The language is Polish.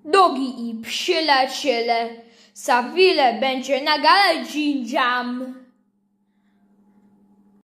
Drogi i przyjaciele, za chwilę będzie na gale dżindziam.